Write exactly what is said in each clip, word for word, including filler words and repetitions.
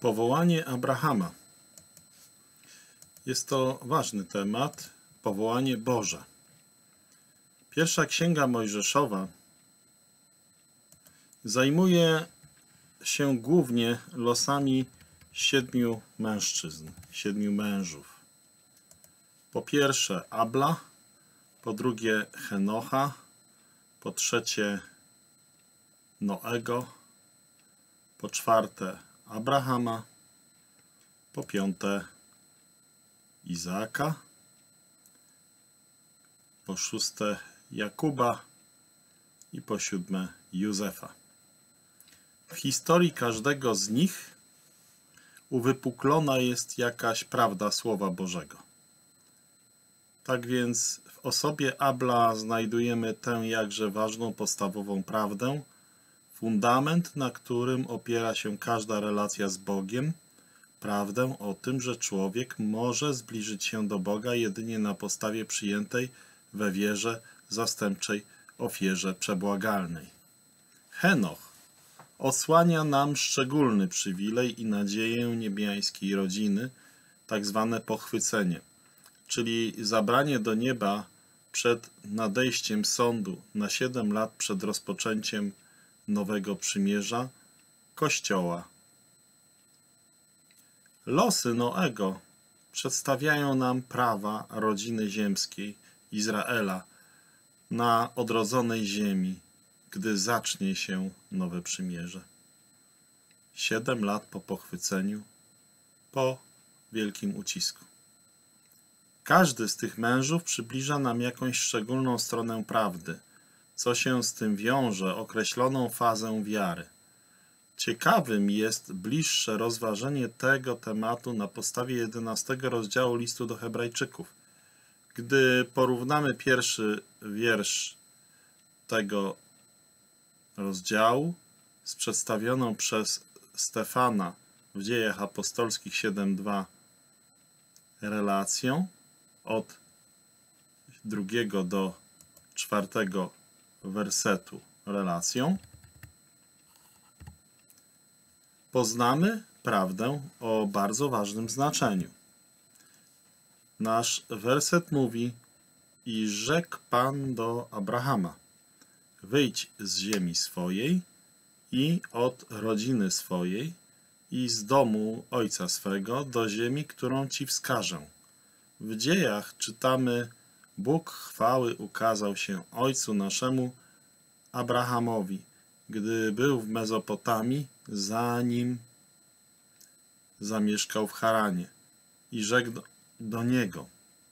Powołanie Abrahama. Jest to ważny temat, powołanie Boże. Pierwsza Księga Mojżeszowa zajmuje się głównie losami siedmiu mężczyzn, siedmiu mężów. Po pierwsze Abla, po drugie Henocha, po trzecie Noego, po czwarte Abrahama, po piąte Izaaka, po szóste Jakuba i po siódme Józefa. W historii każdego z nich uwypuklona jest jakaś prawda Słowa Bożego. Tak więc w osobie Abla znajdujemy tę jakże ważną, podstawową prawdę, fundament, na którym opiera się każda relacja z Bogiem, prawdę o tym, że człowiek może zbliżyć się do Boga jedynie na podstawie przyjętej we wierze zastępczej ofierze przebłagalnej. Henoch odsłania nam szczególny przywilej i nadzieję niebiańskiej rodziny, tak zwane pochwycenie, czyli zabranie do nieba przed nadejściem sądu na siedem lat przed rozpoczęciem nowego przymierza Kościoła. Losy Noego przedstawiają nam prawa rodziny ziemskiej Izraela na odrodzonej ziemi, gdy zacznie się nowe przymierze. Siedem lat po pochwyceniu, po wielkim ucisku. Każdy z tych mężów przybliża nam jakąś szczególną stronę prawdy, co się z tym wiąże, określoną fazę wiary. Ciekawym jest bliższe rozważenie tego tematu na podstawie jedenastego rozdziału listu do Hebrajczyków. Gdy porównamy pierwszy wiersz tego rozdziału z przedstawioną przez Stefana w Dziejach Apostolskich siedem dwa relacją od drugiego do czwartego wersetu relacją, poznamy prawdę o bardzo ważnym znaczeniu. Nasz werset mówi: i rzekł Pan do Abrahama: wyjdź z ziemi swojej i od rodziny swojej i z domu ojca swego do ziemi, którą ci wskażę. W Dziejach czytamy: Bóg chwały ukazał się ojcu naszemu Abrahamowi, gdy był w Mezopotamii, zanim zamieszkał w Haranie, i rzekł do, do niego: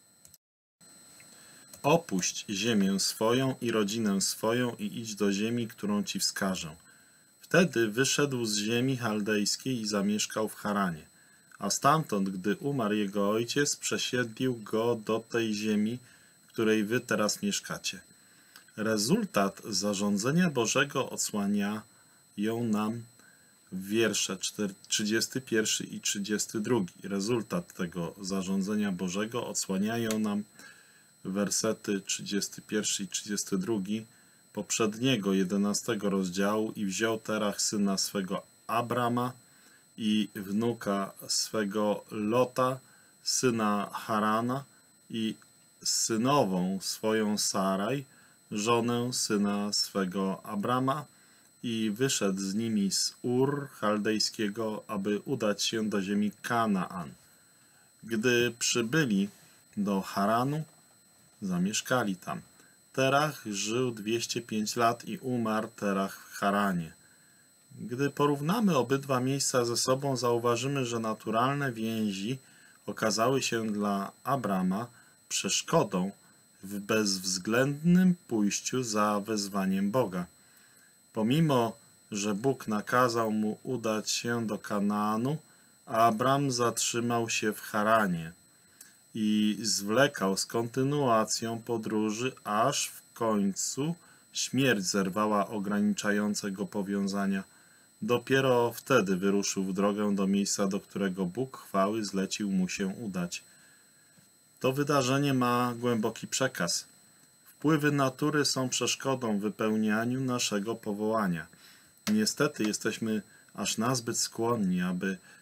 opuść ziemię swoją i rodzinę swoją i idź do ziemi, którą ci wskażę. Wtedy wyszedł z ziemi chaldejskiej i zamieszkał w Haranie, a stamtąd, gdy umarł jego ojciec, przesiedlił go do tej ziemi, w której wy teraz mieszkacie. Rezultat zarządzenia Bożego odsłania ją nam w wiersze trzydziesty pierwszy i trzydziesty drugi. Rezultat tego zarządzenia Bożego odsłaniają nam wersety trzydziesty pierwszy i trzydziesty drugi poprzedniego jedenastego rozdziału: i wziął Terach syna swego Abrama i wnuka swego Lota, syna Harana, i synową swoją Saraj, żonę syna swego Abrama, i wyszedł z nimi z Ur chaldejskiego, aby udać się do ziemi Kanaan. Gdy przybyli do Haranu, zamieszkali tam. Terach żył dwieście pięć lat i umarł Terach w Haranie. Gdy porównamy obydwa miejsca ze sobą, zauważymy, że naturalne więzi okazały się dla Abrama przeszkodą w bezwzględnym pójściu za wezwaniem Boga. Pomimo że Bóg nakazał mu udać się do Kanaanu, Abram zatrzymał się w Haranie i zwlekał z kontynuacją podróży, aż w końcu śmierć zerwała ograniczające go powiązania. Dopiero wtedy wyruszył w drogę do miejsca, do którego Bóg chwały zlecił mu się udać. To wydarzenie ma głęboki przekaz. Wpływy natury są przeszkodą w wypełnianiu naszego powołania. Niestety jesteśmy aż nazbyt skłonni, aby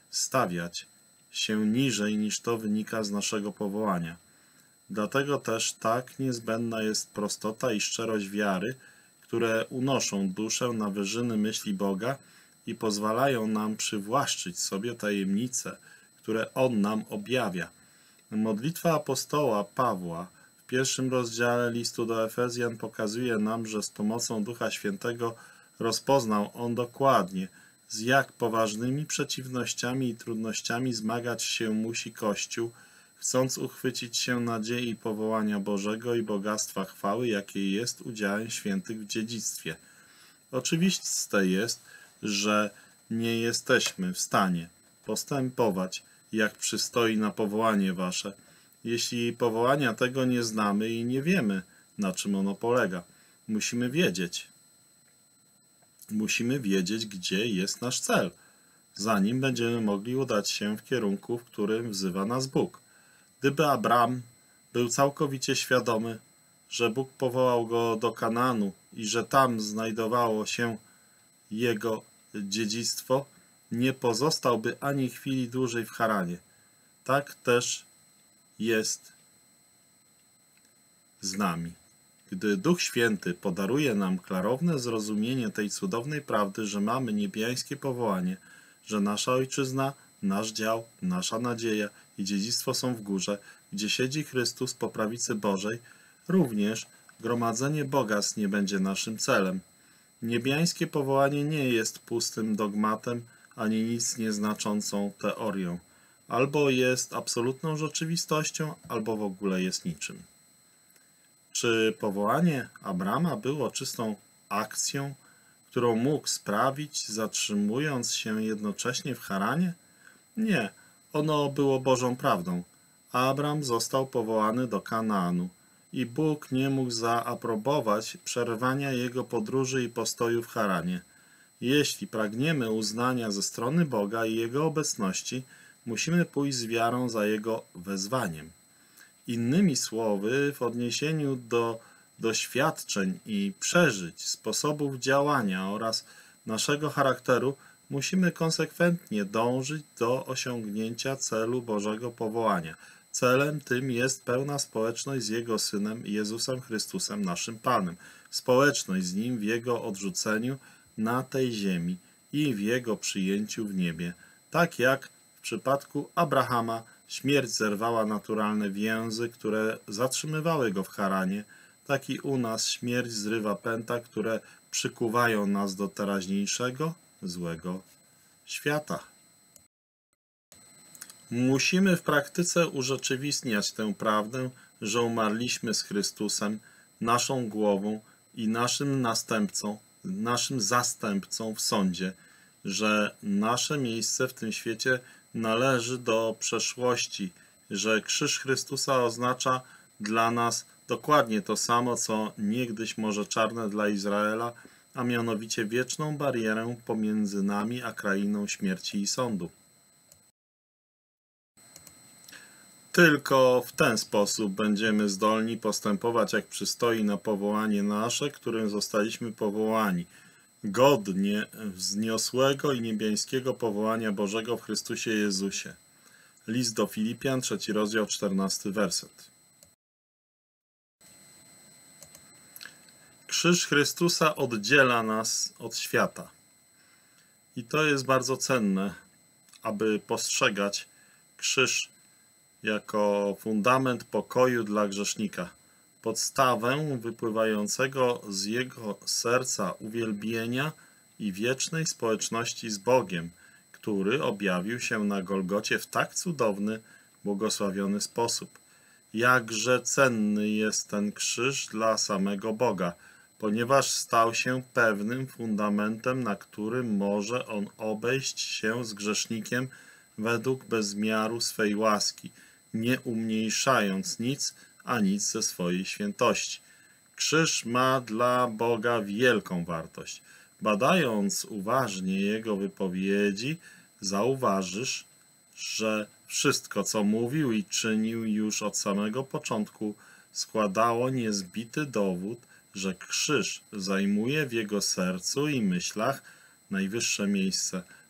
stawiać się niżej niż to wynika z naszego powołania. Dlatego też tak niezbędna jest prostota i szczerość wiary, które unoszą duszę na wyżyny myśli Boga i pozwalają nam przywłaszczyć sobie tajemnice, które On nam objawia. Modlitwa apostoła Pawła w pierwszym rozdziale listu do Efezjan pokazuje nam, że z pomocą Ducha Świętego rozpoznał on dokładnie, z jak poważnymi przeciwnościami i trudnościami zmagać się musi Kościół, chcąc uchwycić się nadziei powołania Bożego i bogactwa chwały, jakie jest udziałem świętych w dziedzictwie. Oczywiste jest, że nie jesteśmy w stanie postępować, jak przystoi na powołanie wasze, jeśli powołania tego nie znamy i nie wiemy, na czym ono polega. Musimy wiedzieć. Musimy wiedzieć, gdzie jest nasz cel, zanim będziemy mogli udać się w kierunku, w którym wzywa nas Bóg. Gdyby Abram był całkowicie świadomy, że Bóg powołał go do Kanaanu i że tam znajdowało się jego dziedzictwo, nie pozostałby ani chwili dłużej w Haranie. Tak też jest z nami. Gdy Duch Święty podaruje nam klarowne zrozumienie tej cudownej prawdy, że mamy niebiańskie powołanie, że nasza ojczyzna, nasz dział, nasza nadzieja i dziedzictwo są w górze, gdzie siedzi Chrystus po prawicy Bożej, również gromadzenie bogactw nie będzie naszym celem. Niebiańskie powołanie nie jest pustym dogmatem, ani nic nieznaczącą teorią. Albo jest absolutną rzeczywistością, albo w ogóle jest niczym. Czy powołanie Abrama było czystą akcją, którą mógł sprawić, zatrzymując się jednocześnie w Haranie? Nie, ono było Bożą prawdą. Abram został powołany do Kanaanu i Bóg nie mógł zaaprobować przerwania jego podróży i postoju w Haranie. Jeśli pragniemy uznania ze strony Boga i Jego obecności, musimy pójść z wiarą za Jego wezwaniem. Innymi słowy, w odniesieniu do doświadczeń i przeżyć, sposobów działania oraz naszego charakteru, musimy konsekwentnie dążyć do osiągnięcia celu Bożego powołania. Celem tym jest pełna społeczność z Jego Synem Jezusem Chrystusem, naszym Panem. Społeczność z Nim w Jego odrzuceniu na tej ziemi i w Jego przyjęciu w niebie. Tak jak w przypadku Abrahama śmierć zerwała naturalne więzy, które zatrzymywały go w Haranie, tak i u nas śmierć zrywa pęta, które przykuwają nas do teraźniejszego, złego świata. Musimy w praktyce urzeczywistniać tę prawdę, że umarliśmy z Chrystusem, naszą głową i naszym następcą, naszym zastępcą w sądzie, że nasze miejsce w tym świecie należy do przeszłości, że krzyż Chrystusa oznacza dla nas dokładnie to samo, co niegdyś Morze Czarne dla Izraela, a mianowicie wieczną barierę pomiędzy nami a krainą śmierci i sądu. Tylko w ten sposób będziemy zdolni postępować, jak przystoi na powołanie nasze, którym zostaliśmy powołani, godnie wzniosłego i niebiańskiego powołania Bożego w Chrystusie Jezusie. List do Filipian, trzeci rozdział, czternasty werset. Krzyż Chrystusa oddziela nas od świata. I to jest bardzo cenne, aby postrzegać krzyż jako fundament pokoju dla grzesznika, podstawę wypływającego z jego serca uwielbienia i wiecznej społeczności z Bogiem, który objawił się na Golgocie w tak cudowny, błogosławiony sposób. Jakże cenny jest ten krzyż dla samego Boga, ponieważ stał się pewnym fundamentem, na którym może on obejść się z grzesznikiem według bezmiaru swej łaski, nie umniejszając nic, a nic ze swojej świętości. Krzyż ma dla Boga wielką wartość. Badając uważnie Jego wypowiedzi, zauważysz, że wszystko, co mówił i czynił już od samego początku, składało niezbity dowód, że krzyż zajmuje w jego sercu i myślach najwyższe miejsce.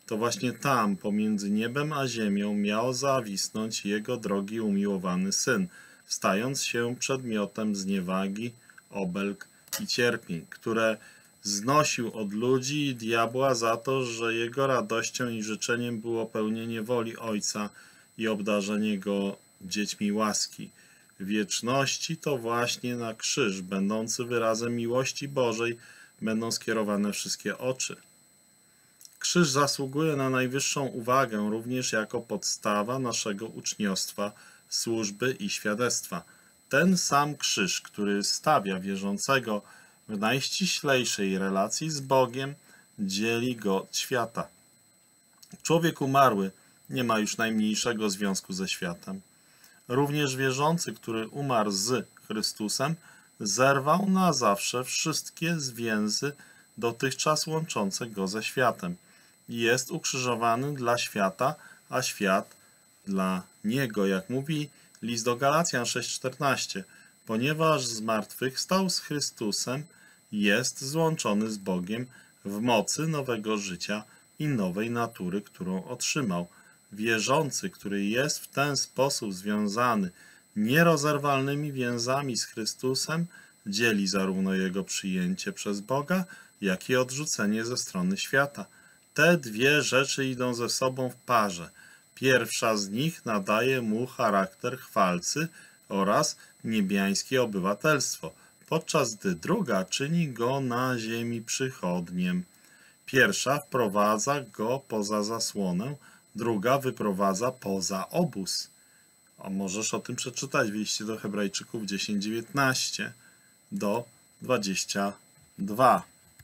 to właśnie tam, pomiędzy niebem a ziemią, miał zawisnąć Jego drogi umiłowany Syn, stając się przedmiotem zniewagi, obelg i cierpień, które znosił od ludzi i diabła za to, że Jego radością i życzeniem było pełnienie woli Ojca i obdarzenie Go dziećmi łaski. Wieczności to właśnie na krzyż, będący wyrazem miłości Bożej, będą skierowane wszystkie oczy. Krzyż zasługuje na najwyższą uwagę również jako podstawa naszego uczniostwa, służby i świadectwa. Ten sam krzyż, który stawia wierzącego w najściślejszej relacji z Bogiem, dzieli go od świata. Człowiek umarły nie ma już najmniejszego związku ze światem. Również wierzący, który umarł z Chrystusem, zerwał na zawsze wszystkie zwięzy dotychczas łączące go ze światem. Jest ukrzyżowany dla świata, a świat dla niego, jak mówi list do Galacjan sześć czternaście. Ponieważ zmartwychwstał z Chrystusem, jest złączony z Bogiem w mocy nowego życia i nowej natury, którą otrzymał. Wierzący, który jest w ten sposób związany nierozerwalnymi więzami z Chrystusem, dzieli zarówno Jego przyjęcie przez Boga, jak i odrzucenie ze strony świata. Te dwie rzeczy idą ze sobą w parze. Pierwsza z nich nadaje mu charakter chwalcy oraz niebiańskie obywatelstwo, podczas gdy druga czyni go na ziemi przychodniem. Pierwsza wprowadza go poza zasłonę, druga wyprowadza poza obóz. A możesz o tym przeczytać w liście do Hebrajczyków dziesięć dziewiętnaście do dwudziestego drugiego.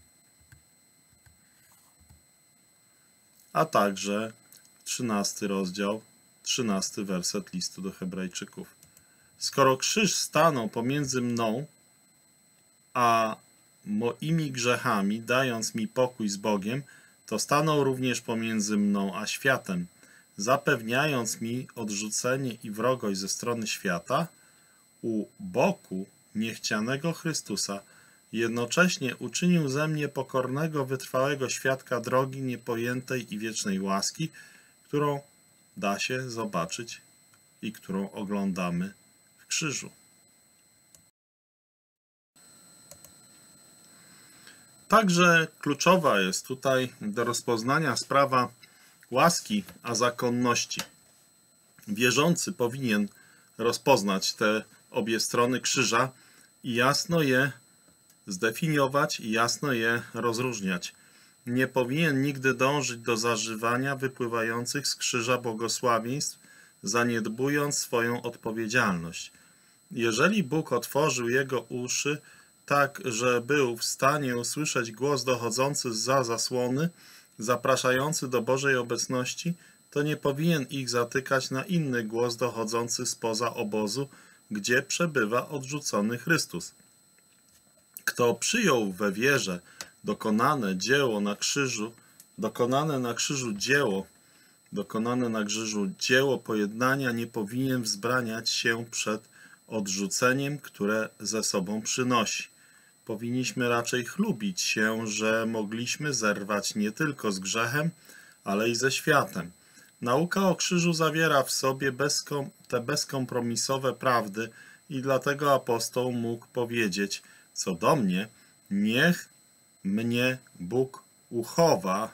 A także trzynasty rozdział, trzynasty werset listu do Hebrajczyków. Skoro krzyż stanął pomiędzy mną a moimi grzechami, dając mi pokój z Bogiem, to stanął również pomiędzy mną a światem, zapewniając mi odrzucenie i wrogość ze strony świata, u boku niechcianego Chrystusa, jednocześnie uczynił ze mnie pokornego, wytrwałego świadka drogi niepojętej i wiecznej łaski, którą da się zobaczyć i którą oglądamy w krzyżu. Także kluczowa jest tutaj do rozpoznania sprawa łaski, a zakonności. Wierzący powinien rozpoznać te obie strony krzyża i jasno je zdefiniować i jasno je rozróżniać. Nie powinien nigdy dążyć do zażywania wypływających z krzyża błogosławieństw, zaniedbując swoją odpowiedzialność. Jeżeli Bóg otworzył jego uszy, tak, że był w stanie usłyszeć głos dochodzący zza zasłony, zapraszający do Bożej obecności, to nie powinien ich zatykać na inny głos dochodzący spoza obozu, gdzie przebywa odrzucony Chrystus. Kto przyjął we wierze dokonane dzieło na krzyżu, dokonane na krzyżu dzieło, dokonane na krzyżu dzieło pojednania, nie powinien wzbraniać się przed odrzuceniem, które ze sobą przynosi. Powinniśmy raczej chlubić się, że mogliśmy zerwać nie tylko z grzechem, ale i ze światem. Nauka o krzyżu zawiera w sobie bezkom, te bezkompromisowe prawdy i dlatego apostoł mógł powiedzieć: co do mnie, niech mnie Bóg uchowa,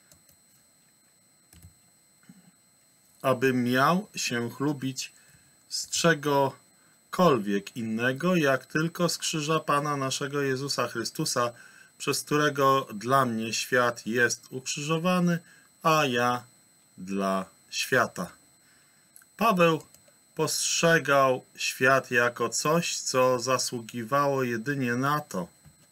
abym miał się chlubić z czegokolwiek innego, jak tylko z krzyża Pana naszego Jezusa Chrystusa, przez którego dla mnie świat jest ukrzyżowany, a ja dla świata. Paweł postrzegał świat jako coś, co zasługiwało jedynie na to,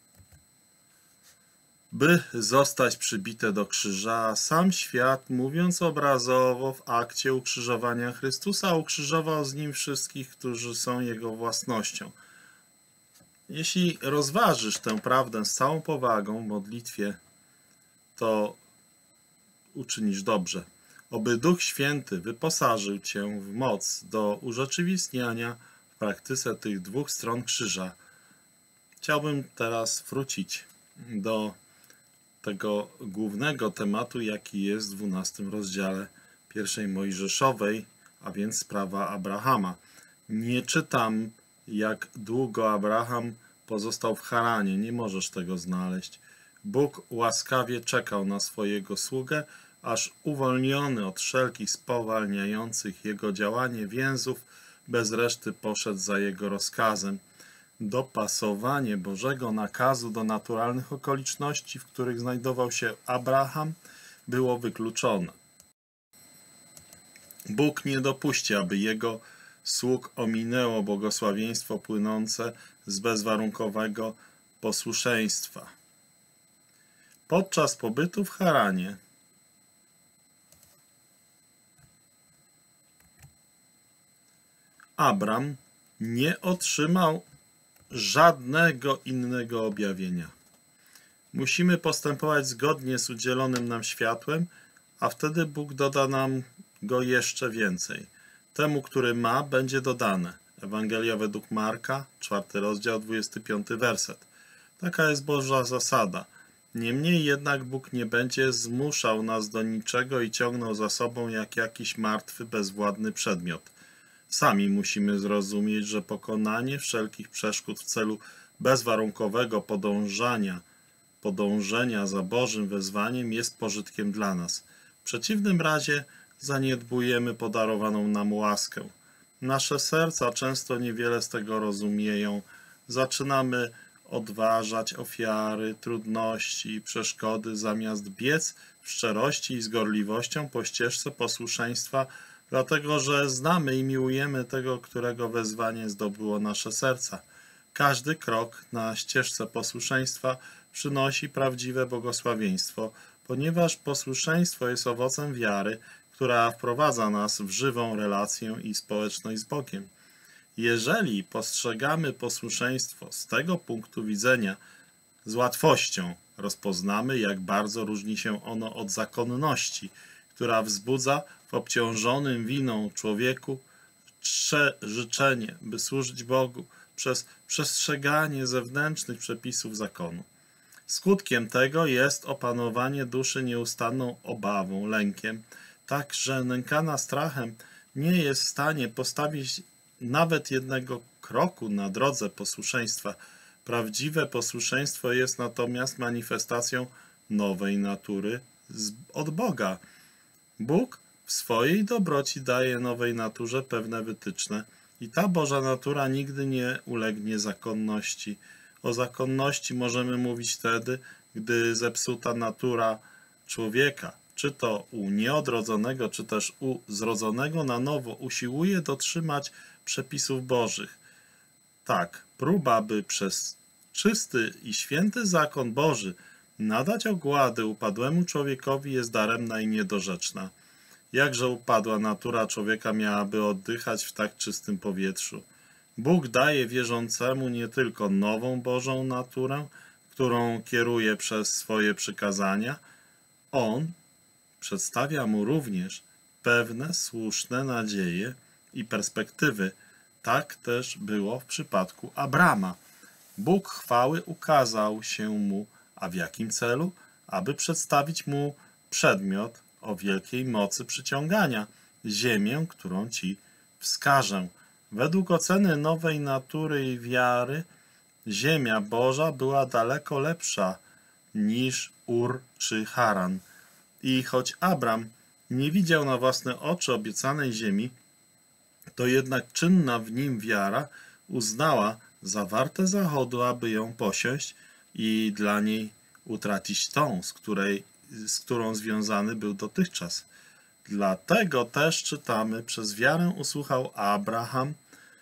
by zostać przybite do krzyża, a sam świat, mówiąc obrazowo, w akcie ukrzyżowania Chrystusa ukrzyżował z nim wszystkich, którzy są jego własnością. Jeśli rozważysz tę prawdę z całą powagą w modlitwie, to uczynisz dobrze. Oby Duch Święty wyposażył cię w moc do urzeczywistniania w praktyce tych dwóch stron krzyża. Chciałbym teraz wrócić do tego głównego tematu, jaki jest w dwunastym rozdziale pierwszej Mojżeszowej, a więc sprawa Abrahama. Nie czytam, jak długo Abraham pozostał w Haranie. Nie możesz tego znaleźć. Bóg łaskawie czekał na swojego sługę, aż uwolniony od wszelkich spowalniających jego działanie więzów, bez reszty poszedł za jego rozkazem. Dopasowanie Bożego nakazu do naturalnych okoliczności, w których znajdował się Abraham, było wykluczone. Bóg nie dopuści, aby jego sług ominęło błogosławieństwo płynące z bezwarunkowego posłuszeństwa. Podczas pobytu w Haranie Abram nie otrzymał żadnego innego objawienia. Musimy postępować zgodnie z udzielonym nam światłem, a wtedy Bóg doda nam go jeszcze więcej. Temu, który ma, będzie dodane. Ewangelia według Marka, czwarty rozdział, dwudziesty piąty werset. Taka jest Boża zasada. Niemniej jednak Bóg nie będzie zmuszał nas do niczego i ciągnął za sobą jak jakiś martwy, bezwładny przedmiot. Sami musimy zrozumieć, że pokonanie wszelkich przeszkód w celu bezwarunkowego podążania, podążenia za Bożym wezwaniem jest pożytkiem dla nas. W przeciwnym razie zaniedbujemy podarowaną nam łaskę. Nasze serca często niewiele z tego rozumieją. Zaczynamy odważać ofiary, trudności i przeszkody, zamiast biec w szczerości i z gorliwością po ścieżce posłuszeństwa, dlatego że znamy i miłujemy tego, którego wezwanie zdobyło nasze serca. Każdy krok na ścieżce posłuszeństwa przynosi prawdziwe błogosławieństwo, ponieważ posłuszeństwo jest owocem wiary, która wprowadza nas w żywą relację i społeczność z Bogiem. Jeżeli postrzegamy posłuszeństwo z tego punktu widzenia, z łatwością rozpoznamy, jak bardzo różni się ono od zakonności, która wzbudza w obciążonym winą człowieku czcze życzenie, by służyć Bogu przez przestrzeganie zewnętrznych przepisów zakonu. Skutkiem tego jest opanowanie duszy nieustanną obawą, lękiem, tak że nękana strachem nie jest w stanie postawić nawet jednego kroku na drodze posłuszeństwa. Prawdziwe posłuszeństwo jest natomiast manifestacją nowej natury od Boga. Bóg w swojej dobroci daje nowej naturze pewne wytyczne i ta Boża natura nigdy nie ulegnie zakonności. O zakonności możemy mówić wtedy, gdy zepsuta natura człowieka, czy to u nieodrodzonego, czy też u zrodzonego na nowo, usiłuje dotrzymać przepisów Bożych. Tak, próba, by przez czysty i święty zakon Boży nadać ogłady upadłemu człowiekowi, jest daremna i niedorzeczna. Jakże upadła natura człowieka miałaby oddychać w tak czystym powietrzu? Bóg daje wierzącemu nie tylko nową Bożą naturę, którą kieruje przez swoje przykazania, On przedstawia mu również pewne słuszne nadzieje i perspektywy. Tak też było w przypadku Abrama. Bóg chwały ukazał się mu, a w jakim celu? Aby przedstawić mu przedmiot o wielkiej mocy przyciągania, ziemię, którą ci wskażę. Według oceny nowej natury i wiary, ziemia Boża była daleko lepsza niż Ur czy Haran. I choć Abram nie widział na własne oczy obiecanej ziemi, to jednak czynna w nim wiara uznała za warte zachodu, aby ją posiąść i dla niej utracić tą, z, której, z którą związany był dotychczas. Dlatego też czytamy, przez wiarę usłuchał Abraham,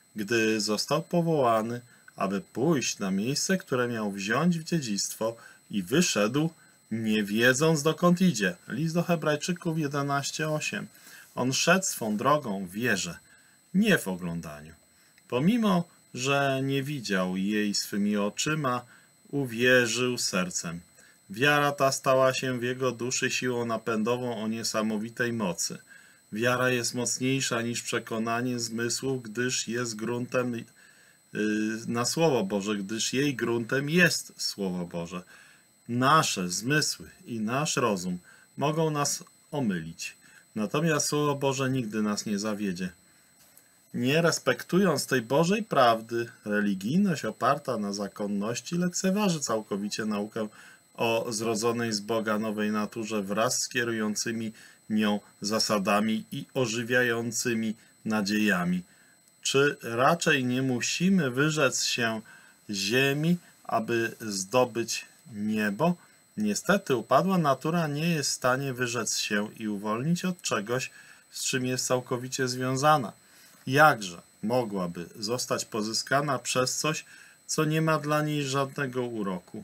gdy został powołany, aby pójść na miejsce, które miał wziąć w dziedzictwo, i wyszedł, nie wiedząc, dokąd idzie. List do Hebrajczyków jedenaście osiem. On szedł swą drogą w wierze, nie w oglądaniu. Pomimo, że nie widział jej swymi oczyma, uwierzył sercem. Wiara ta stała się w jego duszy siłą napędową o niesamowitej mocy. Wiara jest mocniejsza niż przekonanie zmysłów, gdyż jest gruntem yy, na Słowo Boże, gdyż jej gruntem jest Słowo Boże. Nasze zmysły i nasz rozum mogą nas omylić, natomiast Słowo Boże nigdy nas nie zawiedzie. Nie respektując tej Bożej prawdy, religijność oparta na zakonności lekceważy całkowicie naukę o zrodzonej z Boga nowej naturze wraz z kierującymi nią zasadami i ożywiającymi nadziejami. Czy raczej nie musimy wyrzec się ziemi, aby zdobyć niebo? Niestety upadła natura nie jest w stanie wyrzec się i uwolnić od czegoś, z czym jest całkowicie związana. Jakże mogłaby zostać pozyskana przez coś, co nie ma dla niej żadnego uroku?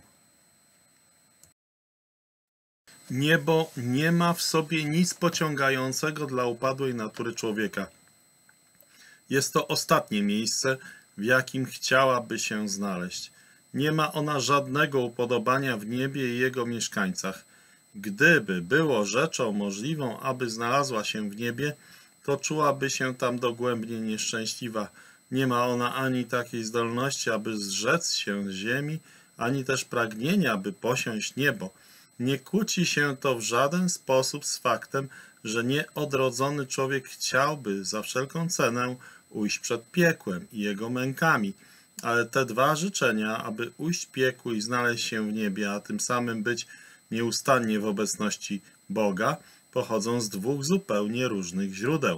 Niebo nie ma w sobie nic pociągającego dla upadłej natury człowieka. Jest to ostatnie miejsce, w jakim chciałaby się znaleźć. Nie ma ona żadnego upodobania w niebie i jego mieszkańcach. Gdyby było rzeczą możliwą, aby znalazła się w niebie, to czułaby się tam dogłębnie nieszczęśliwa. Nie ma ona ani takiej zdolności, aby zrzec się ziemi, ani też pragnienia, by posiąść niebo. Nie kłóci się to w żaden sposób z faktem, że nieodrodzony człowiek chciałby za wszelką cenę ujść przed piekłem i jego mękami, ale te dwa życzenia, aby ujść piekłu i znaleźć się w niebie, a tym samym być nieustannie w obecności Boga, pochodzą z dwóch zupełnie różnych źródeł.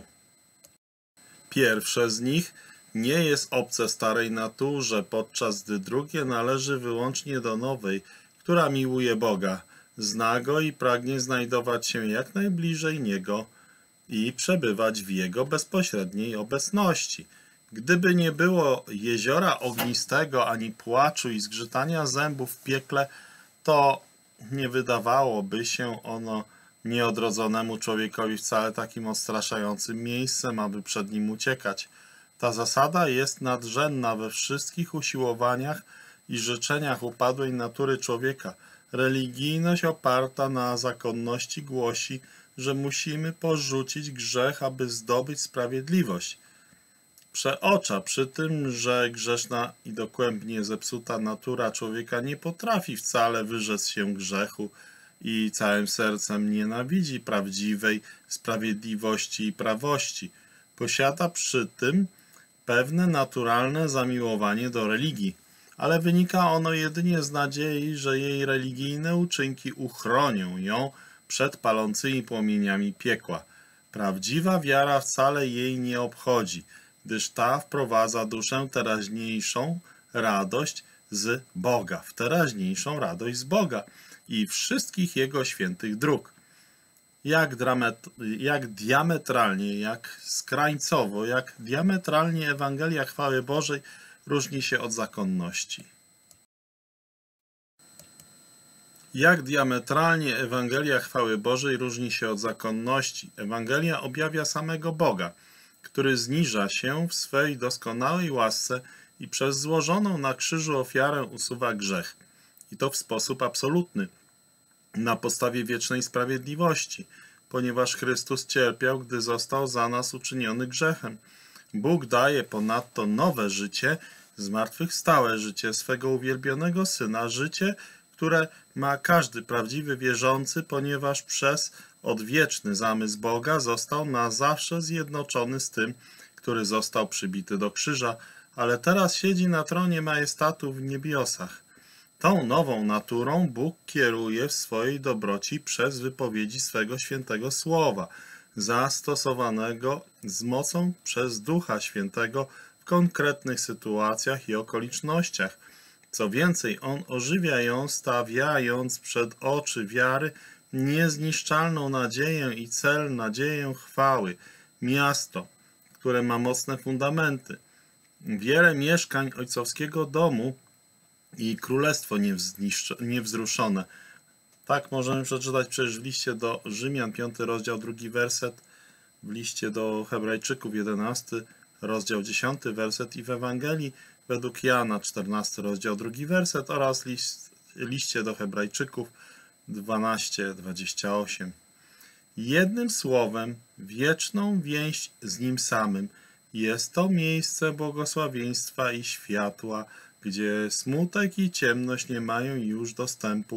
Pierwsze z nich nie jest obce starej naturze, podczas gdy drugie należy wyłącznie do nowej, która miłuje Boga, zna Go i pragnie znajdować się jak najbliżej Niego i przebywać w Jego bezpośredniej obecności. Gdyby nie było jeziora ognistego, ani płaczu i zgrzytania zębów w piekle, to nie wydawałoby się ono nieodrodzonemu człowiekowi wcale takim odstraszającym miejscem, aby przed nim uciekać. Ta zasada jest nadrzędna we wszystkich usiłowaniach i życzeniach upadłej natury człowieka. Religijność oparta na zakonności głosi, że musimy porzucić grzech, aby zdobyć sprawiedliwość. Przeocza przy tym, że grzeszna i dogłębnie zepsuta natura człowieka nie potrafi wcale wyrzec się grzechu i całym sercem nienawidzi prawdziwej sprawiedliwości i prawości. Posiada przy tym pewne naturalne zamiłowanie do religii, ale wynika ono jedynie z nadziei, że jej religijne uczynki uchronią ją przed palącymi płomieniami piekła. Prawdziwa wiara wcale jej nie obchodzi, gdyż ta wprowadza duszę teraźniejszą radość z Boga, w teraźniejszą radość z Boga i wszystkich Jego świętych dróg. Jak, dramet, jak diametralnie, jak skrańcowo, jak diametralnie Ewangelia chwały Bożej różni się od zakonności. Jak diametralnie Ewangelia chwały Bożej różni się od zakonności. Ewangelia objawia samego Boga, który zniża się w swej doskonałej łasce i przez złożoną na krzyżu ofiarę usuwa grzech. I to w sposób absolutny, na podstawie wiecznej sprawiedliwości, ponieważ Chrystus cierpiał, gdy został za nas uczyniony grzechem. Bóg daje ponadto nowe życie, zmartwychwstałe życie swego uwielbionego Syna, życie, które ma każdy prawdziwy wierzący, ponieważ przez odwieczny zamysł Boga został na zawsze zjednoczony z tym, który został przybity do krzyża, ale teraz siedzi na tronie majestatu w niebiosach. Tą nową naturą Bóg kieruje w swojej dobroci przez wypowiedzi swego świętego słowa, zastosowanego z mocą przez Ducha Świętego w konkretnych sytuacjach i okolicznościach. Co więcej, On ożywia ją, stawiając przed oczy wiary niezniszczalną nadzieję i cel, nadzieję chwały, miasto, które ma mocne fundamenty. Wiele mieszkań ojcowskiego domu i królestwo niewzruszone. Tak możemy przeczytać przecież w liście do Rzymian, piąty rozdział, drugi werset, w liście do Hebrajczyków, jedenasty rozdział, dziesiąty werset i w Ewangelii według Jana, czternasty rozdział, drugi werset oraz list, liście do Hebrajczyków, dwanaście, dwadzieścia osiem. Jednym słowem, wieczną więź z Nim samym jest to miejsce błogosławieństwa i światła, gdzie smutek i ciemność nie mają już dostępu.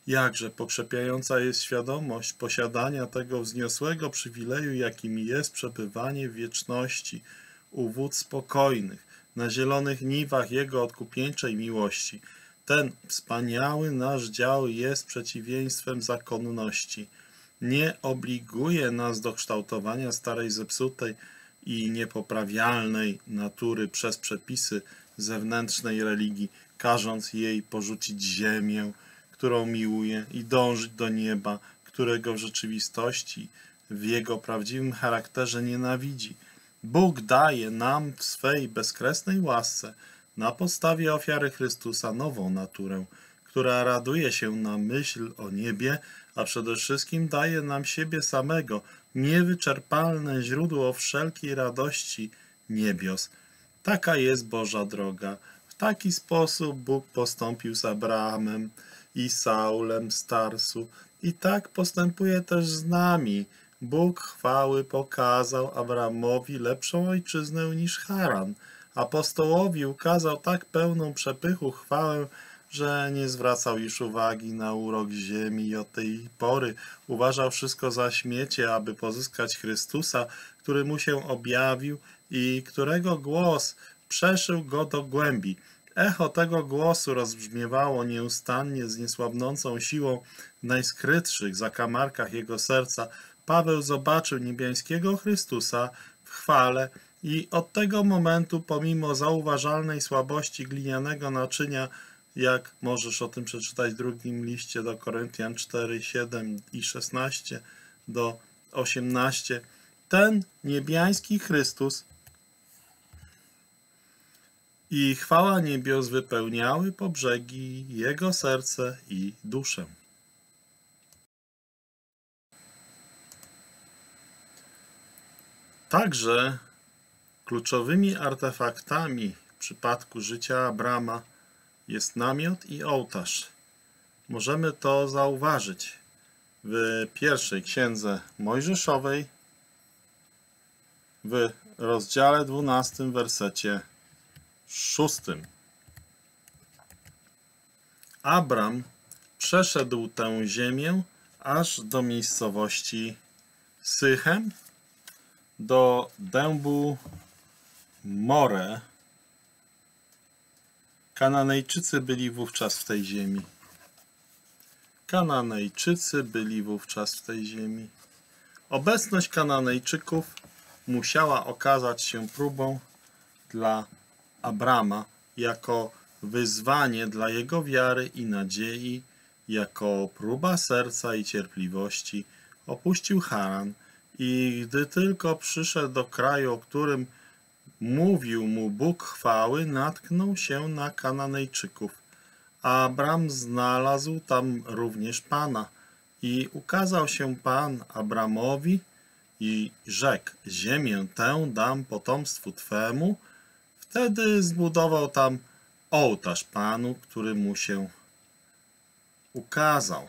Jakże pokrzepiająca jest świadomość posiadania tego wzniosłego przywileju, jakim jest przebywanie w wieczności u wód spokojnych, na zielonych niwach Jego odkupieńczej miłości. Ten wspaniały nasz dział jest przeciwieństwem zakonności. Nie obliguje nas do kształtowania starej, zepsutej i niepoprawialnej natury przez przepisy zewnętrznej religii, każąc jej porzucić ziemię, którą miłuje, i dążyć do nieba, którego w rzeczywistości, w jego prawdziwym charakterze nienawidzi. Bóg daje nam w swej bezkresnej łasce na podstawie ofiary Chrystusa nową naturę, która raduje się na myśl o niebie, a przede wszystkim daje nam siebie samego, niewyczerpalne źródło wszelkiej radości niebios. Taka jest Boża droga. W taki sposób Bóg postąpił z Abrahamem i Saulem z Tarsu, i tak postępuje też z nami. Bóg chwały pokazał Abrahamowi lepszą ojczyznę niż Haran. Apostołowi ukazał tak pełną przepychu chwałę, że nie zwracał już uwagi na urok ziemi i od tej pory uważał wszystko za śmiecie, aby pozyskać Chrystusa, który mu się objawił i którego głos przeszył go do głębi. Echo tego głosu rozbrzmiewało nieustannie z niesłabnącą siłą w najskrytszych zakamarkach jego serca. Paweł zobaczył niebiańskiego Chrystusa w chwale i od tego momentu, pomimo zauważalnej słabości glinianego naczynia, jak możesz o tym przeczytać w drugim liście do Koryntian cztery, siedem i szesnaście do osiemnaście, ten niebiański Chrystus i chwała niebios wypełniały po brzegi jego serce i duszę. Także kluczowymi artefaktami w przypadku życia Abrama jest namiot i ołtarz. Możemy to zauważyć w pierwszej księdze Mojżeszowej, w rozdziale dwunastym, wersecie szóstym. Abram przeszedł tę ziemię aż do miejscowości Sychem, do dębu More. Kananejczycy byli wówczas w tej ziemi. Kananejczycy byli wówczas w tej ziemi. Obecność Kananejczyków musiała okazać się próbą dla Abrama jako wyzwanie dla jego wiary i nadziei, jako próba serca i cierpliwości. Opuścił Haran i gdy tylko przyszedł do kraju, o którym mówił mu Bóg chwały, natknął się na Kananejczyków. Abram znalazł tam również Pana i ukazał się Pan Abramowi i rzekł: ziemię tę dam potomstwu Twemu. Wtedy zbudował tam ołtarz Panu, który mu się ukazał.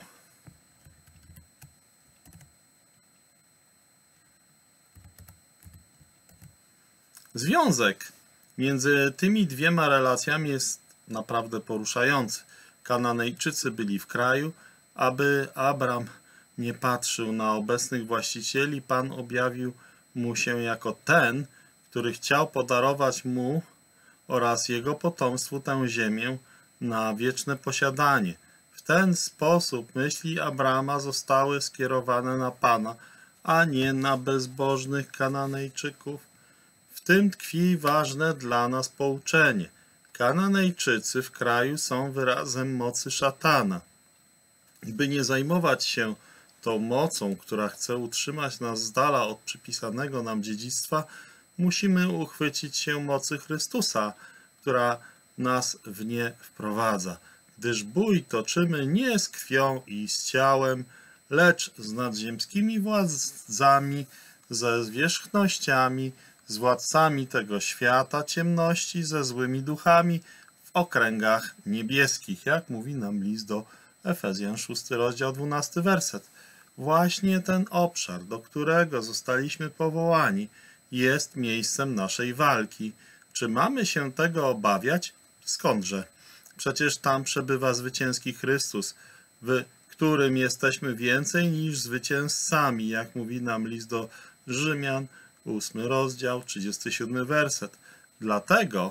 Związek między tymi dwiema relacjami jest naprawdę poruszający. Kananejczycy byli w kraju. Aby Abram nie patrzył na obecnych właścicieli, Pan objawił mu się jako ten, który chciał podarować mu oraz jego potomstwu tę ziemię na wieczne posiadanie. W ten sposób myśli Abrama zostały skierowane na Pana, a nie na bezbożnych Kananejczyków. W tym tkwi ważne dla nas pouczenie. Kananejczycy w kraju są wyrazem mocy szatana. By nie zajmować się tą mocą, która chce utrzymać nas z dala od przypisanego nam dziedzictwa, musimy uchwycić się mocy Chrystusa, która nas w nie wprowadza. Gdyż bój toczymy nie z krwią i z ciałem, lecz z nadziemskimi władzami, ze zwierzchnościami, z władcami tego świata ciemności, ze złymi duchami w okręgach niebieskich, jak mówi nam list do Efezjan, szósty rozdział, dwunasty werset. Właśnie ten obszar, do którego zostaliśmy powołani, jest miejscem naszej walki. Czy mamy się tego obawiać? Skądże? Przecież tam przebywa zwycięski Chrystus, w którym jesteśmy więcej niż zwycięzcami, jak mówi nam list do Rzymian, ósmy rozdział, trzydziesty siódmy werset. Dlatego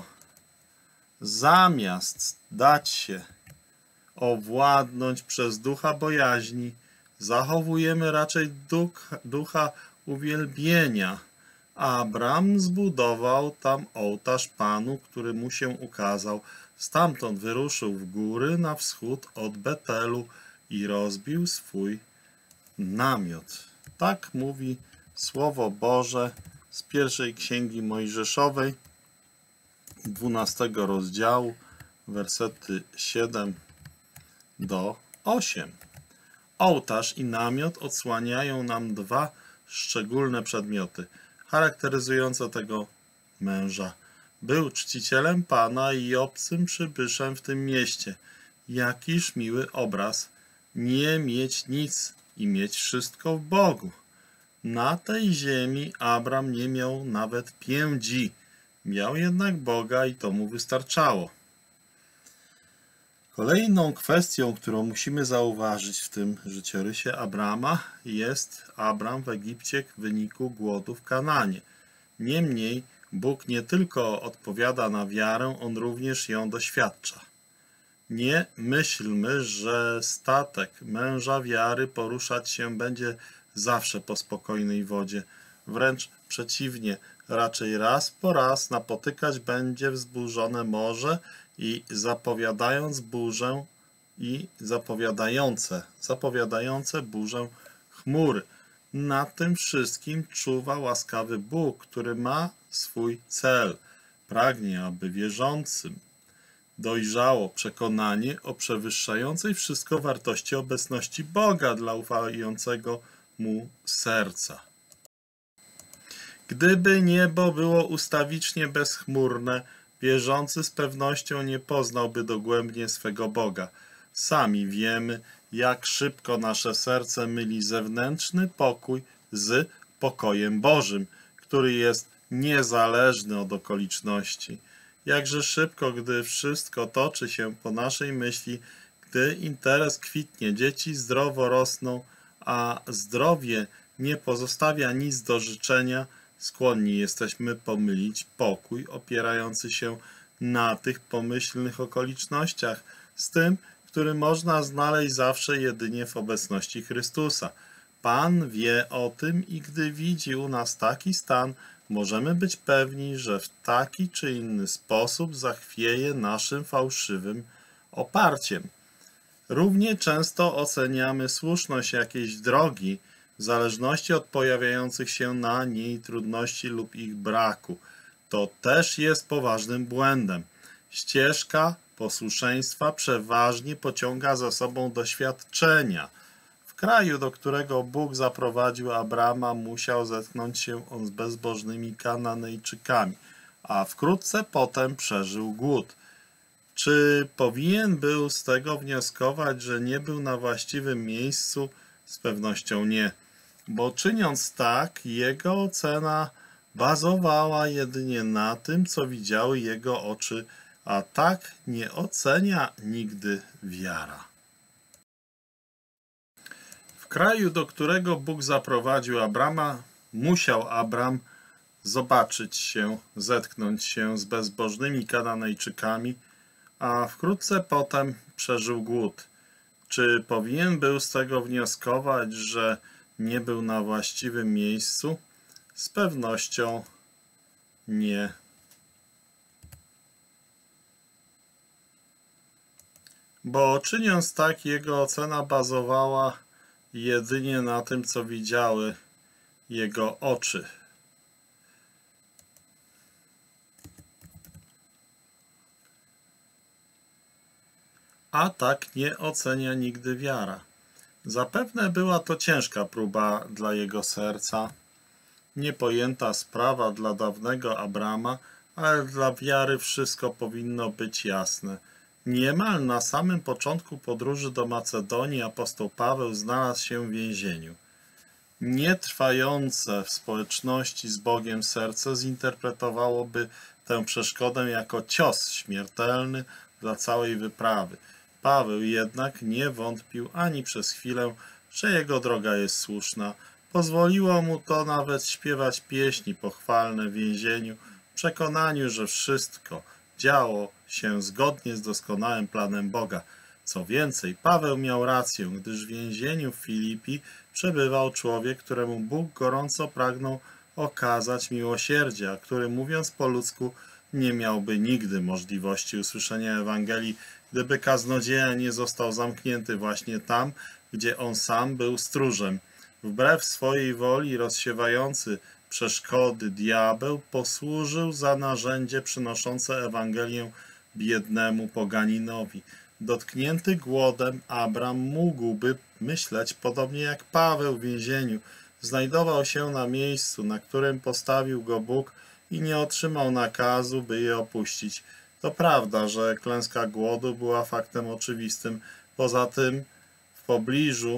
zamiast dać się owładnąć przez ducha bojaźni, zachowujemy raczej ducha, ducha uwielbienia. Abram zbudował tam ołtarz Panu, który mu się ukazał. Stamtąd wyruszył w góry na wschód od Betelu i rozbił swój namiot. Tak mówi Słowo Boże z pierwszej Księgi Mojżeszowej, dwunastego rozdziału, wersety siedem do ósmego. Ołtarz i namiot odsłaniają nam dwa szczególne przedmioty charakteryzujące tego męża. Był czcicielem Pana i obcym przybyszem w tym mieście. Jakiż miły obraz! Nie mieć nic i mieć wszystko w Bogu. Na tej ziemi Abram nie miał nawet piędzi. Miał jednak Boga i to mu wystarczało. Kolejną kwestią, którą musimy zauważyć w tym życiorysie Abrama, jest Abram w Egipcie w wyniku głodu w Kananie. Niemniej Bóg nie tylko odpowiada na wiarę, On również ją doświadcza. Nie myślmy, że statek męża wiary poruszać się będzie zawsze po spokojnej wodzie. Wręcz przeciwnie, raczej raz po raz napotykać będzie wzburzone morze i zapowiadając burzę i zapowiadające, zapowiadające burzę chmury. Na tym wszystkim czuwa łaskawy Bóg, który ma swój cel. Pragnie, aby wierzącym dojrzało przekonanie o przewyższającej wszystko wartości obecności Boga dla ufającego Mu serca. Gdyby niebo było ustawicznie bezchmurne, wierzący z pewnością nie poznałby dogłębnie swego Boga. Sami wiemy, jak szybko nasze serce myli zewnętrzny pokój z pokojem Bożym, który jest niezależny od okoliczności. Jakże szybko, gdy wszystko toczy się po naszej myśli, gdy interes kwitnie, dzieci zdrowo rosną, a zdrowie nie pozostawia nic do życzenia, skłonni jesteśmy pomylić pokój opierający się na tych pomyślnych okolicznościach z tym, który można znaleźć zawsze jedynie w obecności Chrystusa. Pan wie o tym i gdy widzi u nas taki stan, możemy być pewni, że w taki czy inny sposób zachwieje naszym fałszywym oparciem. Równie często oceniamy słuszność jakiejś drogi w zależności od pojawiających się na niej trudności lub ich braku. To też jest poważnym błędem. Ścieżka posłuszeństwa przeważnie pociąga za sobą doświadczenia. W kraju, do którego Bóg zaprowadził Abrama, musiał zetknąć się on z bezbożnymi Kananejczykami, a wkrótce potem przeżył głód. Czy powinien był z tego wnioskować, że nie był na właściwym miejscu? Z pewnością nie, bo czyniąc tak, jego ocena bazowała jedynie na tym, co widziały jego oczy, a tak nie ocenia nigdy wiara. W kraju, do którego Bóg zaprowadził Abrama, musiał Abram zobaczyć się, zetknąć się z bezbożnymi Kananejczykami, a wkrótce potem przeżył głód. Czy powinien był z tego wnioskować, że nie był na właściwym miejscu? Z pewnością nie. Bo czyniąc tak, jego ocena bazowała jedynie na tym, co widziały jego oczy. A tak nie ocenia nigdy wiara. Zapewne była to ciężka próba dla jego serca, niepojęta sprawa dla dawnego Abrama, ale dla wiary wszystko powinno być jasne. Niemal na samym początku podróży do Macedonii apostoł Paweł znalazł się w więzieniu. Nietrwające w społeczności z Bogiem serce zinterpretowałoby tę przeszkodę jako cios śmiertelny dla całej wyprawy. Paweł jednak nie wątpił ani przez chwilę, że jego droga jest słuszna. Pozwoliło mu to nawet śpiewać pieśni pochwalne w więzieniu, w przekonaniu, że wszystko działo się zgodnie z doskonałym planem Boga. Co więcej, Paweł miał rację, gdyż w więzieniu w Filipi przebywał człowiek, któremu Bóg gorąco pragnął okazać miłosierdzie, a który, mówiąc po ludzku, nie miałby nigdy możliwości usłyszenia Ewangelii, gdyby kaznodzieja nie został zamknięty właśnie tam, gdzie on sam był stróżem. Wbrew swojej woli rozsiewający przeszkody diabeł posłużył za narzędzie przynoszące Ewangelię biednemu poganinowi. Dotknięty głodem, Abram mógłby myśleć, podobnie jak Paweł w więzieniu, znajdował się na miejscu, na którym postawił go Bóg i nie otrzymał nakazu, by je opuścić. To prawda, że klęska głodu była faktem oczywistym. Poza tym w pobliżu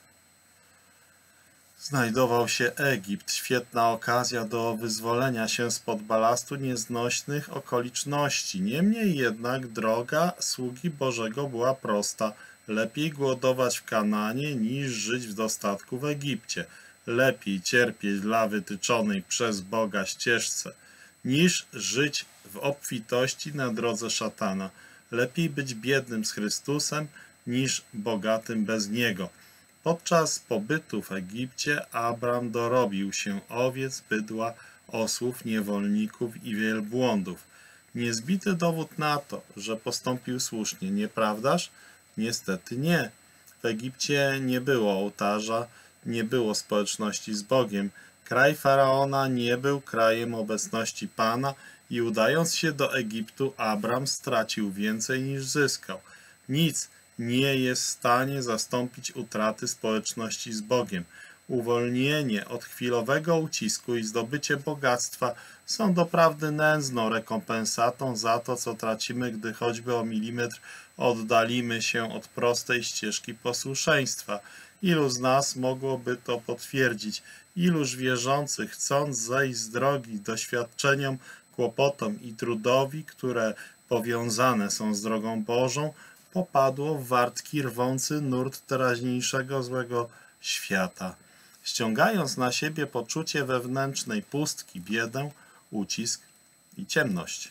znajdował się Egipt, świetna okazja do wyzwolenia się spod balastu nieznośnych okoliczności. Niemniej jednak droga sługi Bożego była prosta. Lepiej głodować w Kanaanie niż żyć w dostatku w Egipcie. Lepiej cierpieć dla wytyczonej przez Boga ścieżce, niż żyć w obfitości na drodze szatana. Lepiej być biednym z Chrystusem, niż bogatym bez Niego. Podczas pobytu w Egipcie Abram dorobił się owiec, bydła, osłów, niewolników i wielbłądów. Niezbity dowód na to, że postąpił słusznie, nieprawdaż? Niestety nie. W Egipcie nie było ołtarza, nie było społeczności z Bogiem. Kraj Faraona nie był krajem obecności Pana i udając się do Egiptu, Abram stracił więcej niż zyskał. Nic nie jest w stanie zastąpić utraty społeczności z Bogiem. Uwolnienie od chwilowego ucisku i zdobycie bogactwa są doprawdy nędzną rekompensatą za to, co tracimy, gdy choćby o milimetr oddalimy się od prostej ścieżki posłuszeństwa. Ilu z nas mogłoby to potwierdzić? Iluż wierzących, chcąc zejść z drogi doświadczeniom, kłopotom i trudowi, które powiązane są z drogą Bożą, popadło w wartki rwący nurt teraźniejszego złego świata, ściągając na siebie poczucie wewnętrznej pustki, biedę, ucisk i ciemność.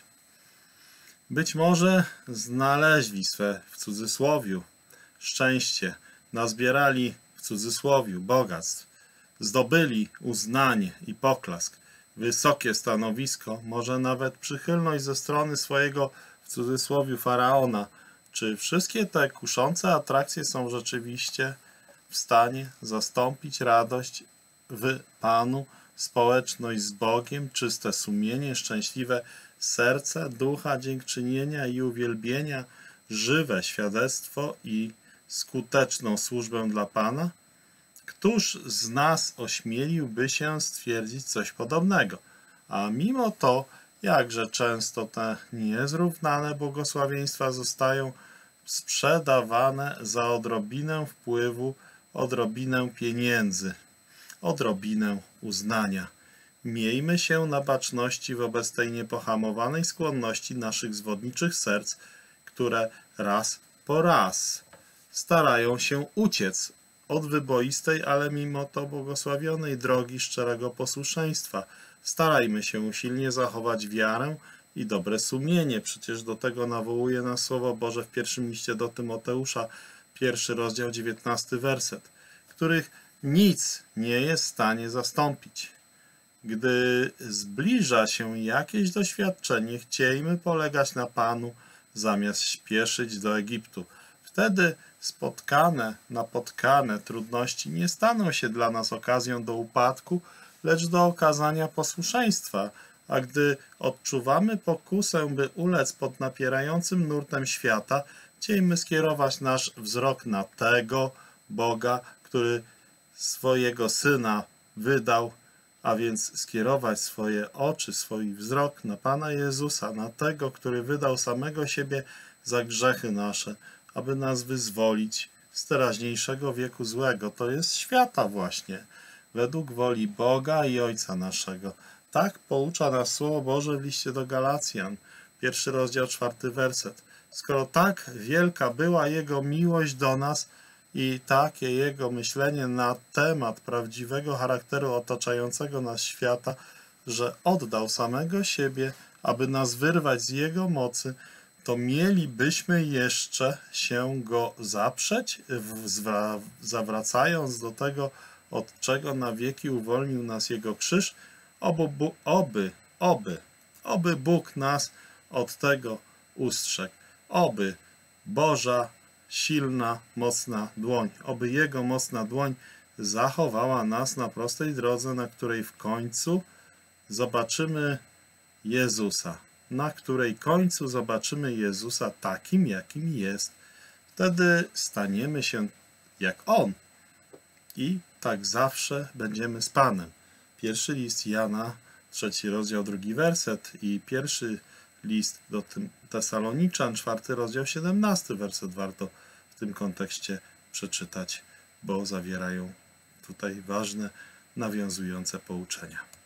Być może znaleźli swe, w cudzysłowiu, szczęście, nazbierali w cudzysłowiu bogactw, zdobyli uznanie i poklask, wysokie stanowisko, może nawet przychylność ze strony swojego, w cudzysłowiu, faraona. Czy wszystkie te kuszące atrakcje są rzeczywiście w stanie zastąpić radość w Panu, społeczność z Bogiem, czyste sumienie, szczęśliwe serce, ducha dziękczynienia i uwielbienia, żywe świadectwo i skuteczną służbę dla Pana? Któż z nas ośmieliłby się stwierdzić coś podobnego? A mimo to, jakże często te niezrównane błogosławieństwa zostają sprzedawane za odrobinę wpływu, odrobinę pieniędzy, odrobinę uznania. Miejmy się na baczności wobec tej niepohamowanej skłonności naszych zwodniczych serc, które raz po raz starają się uciec od wyboistej, ale mimo to błogosławionej drogi szczerego posłuszeństwa. Starajmy się usilnie zachować wiarę i dobre sumienie. Przecież do tego nawołuje nas Słowo Boże w pierwszym liście do Tymoteusza, pierwszy rozdział, dziewiętnasty werset, których nic nie jest w stanie zastąpić. Gdy zbliża się jakieś doświadczenie, chciejmy polegać na Panu, zamiast śpieszyć do Egiptu. Wtedy spotkane, napotkane trudności nie staną się dla nas okazją do upadku, lecz do okazania posłuszeństwa, a gdy odczuwamy pokusę, by ulec pod napierającym nurtem świata, chciejmy skierować nasz wzrok na tego Boga, który swojego Syna wydał, a więc skierować swoje oczy, swój wzrok na Pana Jezusa, na tego, który wydał samego siebie za grzechy nasze, aby nas wyzwolić z teraźniejszego wieku złego, to jest świata właśnie, według woli Boga i Ojca naszego. Tak poucza nas Słowo Boże w liście do Galacjan, pierwszy rozdział, czwarty werset. skoro tak wielka była Jego miłość do nas i takie Jego myślenie na temat prawdziwego charakteru otaczającego nas świata, że oddał samego siebie, aby nas wyrwać z Jego mocy, to mielibyśmy jeszcze się Go zaprzeć, zawracając do tego, od czego na wieki uwolnił nas Jego krzyż? Oby, oby, oby, oby Bóg nas od tego ustrzegł. Oby Boża, silna, mocna dłoń, oby Jego mocna dłoń zachowała nas na prostej drodze, na której w końcu zobaczymy Jezusa, na której końcu zobaczymy Jezusa takim, jakim jest. Wtedy staniemy się jak On i tak zawsze będziemy z Panem. Pierwszy list Jana, trzeci rozdział, drugi werset i pierwszy list do Tesaloniczan, czwarty rozdział, siedemnasty werset warto w tym kontekście przeczytać, bo zawierają tutaj ważne, nawiązujące pouczenia.